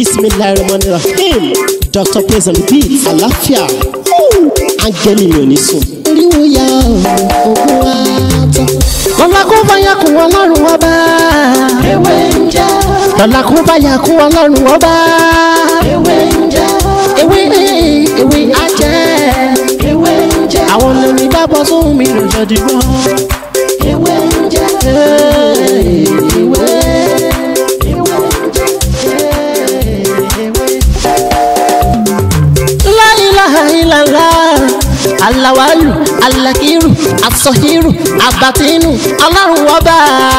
Bismillahirrahmanirrahim. Dr. Praise and Beat. Àlàáfíà. Áńgẹ́lì mi ò ní sùn. Oríwo ya ògùn wa tán. Lọ́la kó bá yà kún Ọlọ́run ọba. Ewé ń jẹ́. Lọ́la kó bá yà kún Ọlọ́run ọba. Ewé ń jẹ́. Ewé ajẹ́. Ewé ń jẹ́. Àwọn olórí dábọ̀ sóhun mi lò jọ dìgbọ́. Ewé ń jẹ́. Ewé. Alawalu, alakiru, asọhiru, abatinu, Ọlọ́run ọba.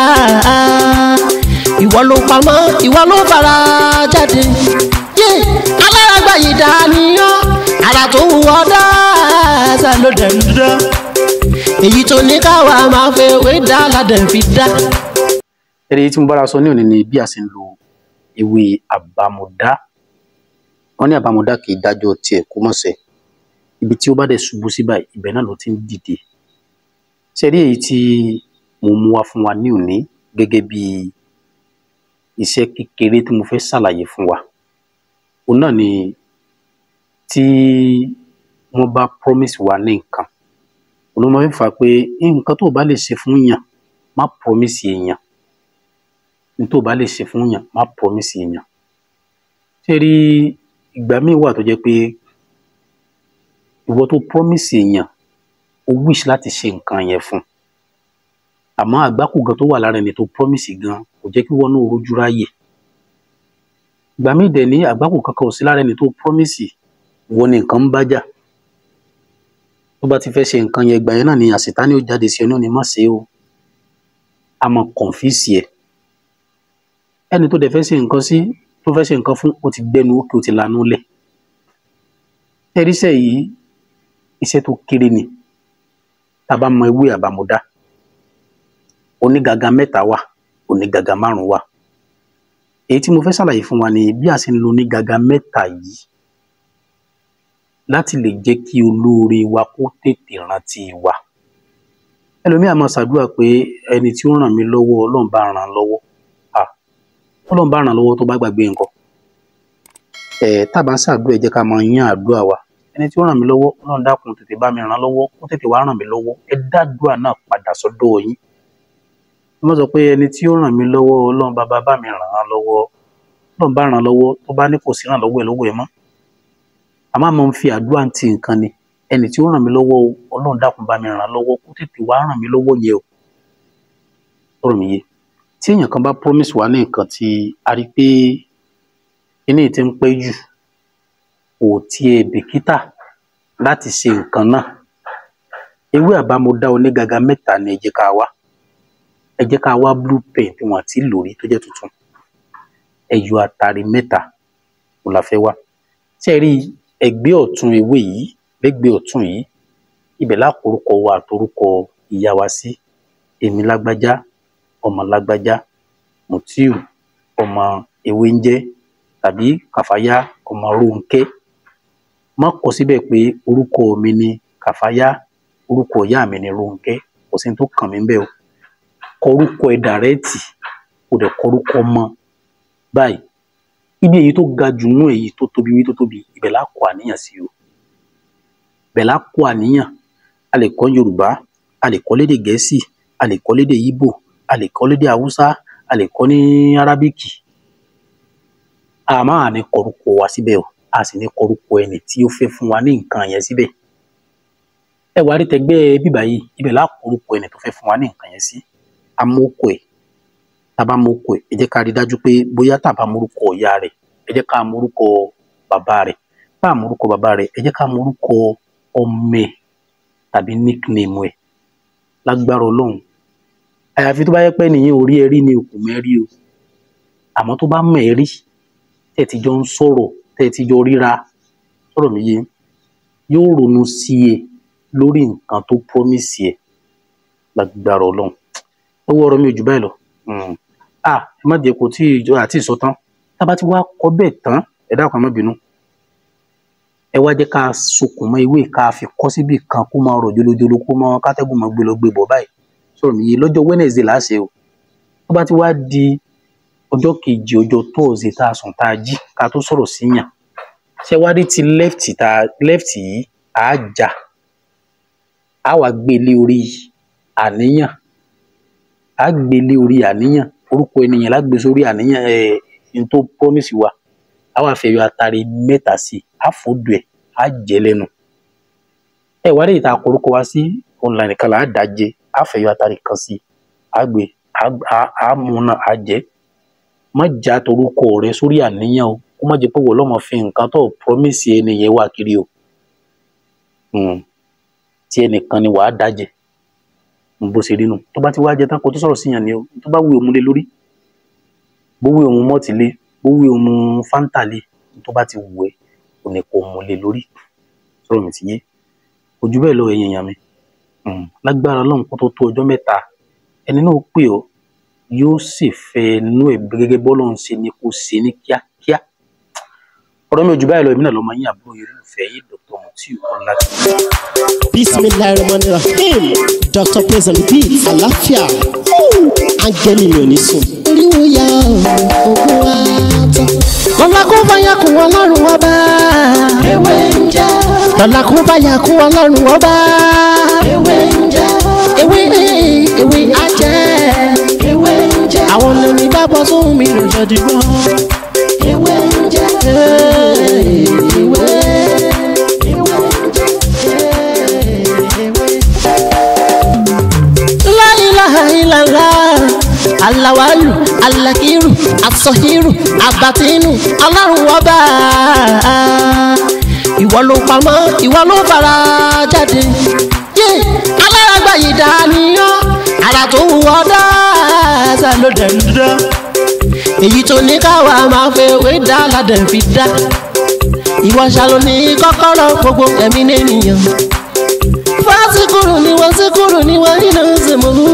Ìwọ ló pamọ́, ìwọ ló fara jáde. Alárágbá yìí dàníyàn, ara tó wù ọ́ dáadáa ló dẹ̀ ń dán. Èyí tó ní káwa máa fẹ́ wé dá ládẹ̀ fi dá. Èyí tí mo bára sọ ní òní ni bí a ṣe ń lo ewé àbámọ̀dá. Wọ́n ní àbámọ̀dá kì í dájọ́ tiẹ̀ kó mọ̀ sẹ́. Ibi tí ó bá dẹ̀ ṣubú sí báyìí, ibẹ̀ náà ló ti ń dìde. Ṣé rí èyí tí mo mú wá fún wa ní òní gẹ́gẹ́ bí iṣẹ́ kékeré tí mo fẹ́ ṣàlàyé fún wa. Òun náà ni tí wọ́n bá promise wa ní nǹkan. Òun máa ń fà pé nǹkan tó bá lè ṣe fún yàn, má promise èèyàn. Ní tó bá lè ṣe fún yàn, má promise èèyàn. Ṣé rí ìgbà míì wà tó jẹ́ pé ìwọ tó promise èèyàn o wish láti ṣe nǹkan yẹn fún, àmọ́ àgbákò gan tó wà lára ẹni tó promise gan kò jẹ́ kí wọ́n náà rojú ráyè. Ìgbà míì dẹ̀ ní àgbákò kankan ò sí lára ẹni tó promise, ìwọ ni nǹkan ń bá jà. Tó bá ti fẹ́ ṣe nǹkan yẹn, ìgbà yẹn náà ni àṣetánì ó jáde sí ọ náà ni má ṣe o, a máa confuse ẹ. Ẹni tó dẹ̀ fẹ́ ṣe nǹkan sí, tó fẹ́ ṣe nǹkan fún, ó ti gbẹnu òkè, ó ti lanú lẹ̀. Ẹ̀ríṣẹ́ yìí iṣẹ́ tó kéré ni. Tá bá mọ ewé àbámọ̀dá, onígaga 3 wà, onígaga 5 wà. Èyí tí mo fẹ́ ṣàlàyé fún wa ni bí a ṣe ń lo onígaga 3 yìí láti lè jẹ́ kí olóore wa kó tètè rántí wa. Ẹlòmíì á máa ṣàdúrà pé ẹni tí ó ràn mí lọ́wọ́, Ọlọ́run bá ràn lọ́wọ́. Ọlọ́run bá ràn lọ́wọ́ tó bá gbàgbé nǹkan. Tá bá ń ṣàdúrà, ẹ jẹ́ ká máa yán àdúrà wa. Ẹni tí ó ràn mí lọ́wọ́, Ọlọ́run dákun tètè bá mi ràn lọ́wọ́, kó tètè wá ràn mí lọ́wọ́. Ẹ dá àdúrà náà padà sọ́dọ̀ yín. Ẹ má sọ pé ẹni tí ó ràn mí lọ́wọ́, Ọlọ́run bá mi ràn án lọ́wọ́. Ọlọ́run bá ràn lọ́wọ́ tó bá ní kò sí ràn lọ́wọ́ ẹ mọ́. A máa ń fi àdúrà ti nǹkan ni. Ẹni tí ó ràn mí lọ́wọ́ o, Ọlọ́run dákun bá mi ràn lọ́wọ́, kó tètè wá ràn mí lọ́wọ́ yẹn o. Ọ̀rọ̀ mi yé. Tí èèyàn kan bá promise wa ní nǹkan tí a rí pé kíní tí ń pẹ́ jù, kò tiẹ̀ bìkítà láti ṣe nǹkan náà, ewé àbámọ̀dá onígaga 3 ni ẹ jẹ́ ká wá. Ẹ jẹ́ ká wá blue pen tí wọ́n ti lò rí tó jẹ́ tuntun. Ẹ yọ àtàrí 3 kò la fẹ́ wá. Ṣé ẹ rí ẹgbẹ́ ọ̀tún ewé yìí, lẹ́gbẹ́ ọ̀tún yìí, ibẹ̀ lákorúkọ wa àtorúkọ ìyá wa sí. Èmi lágbájá, ọmọ lágbájá, Mutiu, ọmọ ewé ń jẹ́, tàbí Kàfáyá, ọmọ Rónkẹ́. Má kọ síbẹ̀ pé orúkọ mi ni Kàfáyá, orúkọ ìyá mi ni Rónkẹ́. Kò sí ní tó kàn mí bẹ́ẹ̀ o. Kọ orúkọ ẹ dàrẹ́ẹ̀tì, kò dẹ̀ kọ orúkọ ọmọ báyìí. Ibi èyí tó ga jù nú èyí tó tóbi, ibẹ̀ lá kọ àníyàn sí o. Ibẹ̀ lá kọ àníyàn. A lè kọ Yorùbá, a lè kọ lédè Gẹ̀ẹ́sì, a lè kọ lédè Ìgbò, a lè kọ lédè Haúsá, a lè kọ ní Árábíkì. A máa ní kọ orúkọ wa síbẹ̀ o. A sì ní kọ orúkọ ẹni tí ó fẹ́ fún wa ní nǹkan yẹn síbẹ̀. Ẹ wá rí tẹgbẹ́ bíbá yìí, ibẹ̀ lá kọ orúkọ ẹni tó fẹ́ fún wa ní nǹkan yẹn sí. A mú orúkọ ẹ̀. Tá bá mú orúkọ ẹ̀, ẹ jẹ́ ká rí dájú pé bóyá tá bá mú orúkọ ìyá rẹ̀, ẹ jẹ́ ká mú orúkọ bàbá rẹ̀. Tá mú orúkọ bàbá rẹ̀, ẹ jẹ́ ká mú orúkọ ọmọ ẹ̀ tàbí nickname ẹ̀. Lágbára Ọlọ́run. Àyàfi tó bá yẹ pé nìyẹn orí ẹrí ni òkú mẹ́rí o. Àmọ́ tó bá mọ̀ ẹ́ rí, tẹ́ ti jọ ń sọ̀rọ̀, tẹ́ ti jọ ríra, sọ̀rọ̀ mi yé, yóò ronú sí ẹ lórí nǹkan tó promise ẹ. Lágbára Ọlọ́run. Owó ọ̀rọ̀ mi ò jù báyìí lọ. Ẹ má jẹ́ kó tí ìjọ àti ìsọ tán. Tá bá ti wá kọ bẹ́ẹ̀ tán, ẹ dákun má bínú. Ẹ wá jẹ́ ká sokùn mọ́ ewé ká fi kọ́ síbì kan kó máa rọ̀ jolojolo, kó máa kátẹ́gùn máa gbé lọ gbé bọ̀ báyìí. Sọ̀rọ̀ mi yé, lọ́jọ́ Wednesday là á ṣe o. Tó bá ti wá di ọjọ́ kejì ọjọ́ tóòzè tá a sùn tá a jí ká tó sọ̀rọ̀ síyàn ṣé wá rí ti left yìí á jà á wá gbélé orí àníyàn orúkọ ènìyàn lágbè sórí àníyàn n tó promise wa á wá fẹ́ yọ àtàrí mẹ́ta sí á fòdù ẹ̀ á jẹ́ lẹ́nu ẹ wá rí ìta àkórúkọ wá sí online kan là á dájẹ́ á fẹ́ yọ àtàrí kan sí á gbé á mú náà á jẹ́ má já torúkọ rẹ sórí àníyàn o kó má jẹ́ pé wọ́n lọ́mọ fi nǹkan tó promise ẹnìyẹn wà kiri o tí ẹnìkan ni wàá dájẹ́ bó ṣe rí nù tó bá ti wá jẹ tán kó tó sọ̀rọ̀ síyàn ni o tó bá wí òun lé lórí bó wí òun mọ́ọ̀tì lé bó wí òun fáńtà lé tó bá ti wù ẹ́ kò ní kó mú lé lórí sọ̀rọ̀ mi ti yé ojú bẹ́ẹ̀ lọ ẹ̀yìn èèyàn mi lágbára Ọlọ́run kó tó tó ọjọ́ mẹ́ta ẹni náà pè ọ́ yóò sì fẹ́ inú ẹ̀ gẹ́gẹ́ bọ́lọ́run ṣe ni kó ṣe ní kíákíá ọ̀rọ̀ mi ojú báyìí lọ èmi náà lọ́mọ yín àbúrò irúfẹ́ yìí Dr. Mutiu Ọlákíyì. Bismillahirrahmanirrahim. Dr. Praise and Beats àlàáfíà áńgẹ́lì mi ò ní sùn. Oríwo ya ògùn wa tán. Lọ́la kó bá yà kún Ọlọ́run ọba. Ewé ń jẹ́. Lọ́la kó bá yà kún Ọlọ́run ọba. Ewé ń jẹ́. Ewé á jẹ́. Ewé ń jẹ́. Àwọn lèmi bá bọ́ sóhun mi lọ́jọ́ dìgbọ́. Ewé ń jẹ́. Ewé. Alawalu, alakiru, asọhiru, abatinu, Ọlọ́run ọba. Ìwọ ló pamọ́, ìwọ ló fara jáde. Alárágbá yìí dániyàn, ara tó wù ọ́ dáadáa ló dẹ̀ ń dán. Èyí tó ní káwa máa fẹ́ wé dá ládẹ̀ fi dá. Ìwọ ṣàlò ní kọ́kọ́rọ́ gbogbo ẹ̀mí nìyẹn. Fásikúrú ni wọ́n nínú ìsìnkú.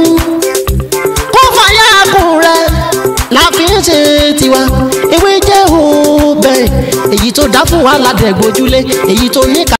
Láfi ń ṣe tiwa ewé jẹ́ òbẹ̀ èyí tó dá fún wa ládẹ̀ gbójúlé èyí tó ní ká.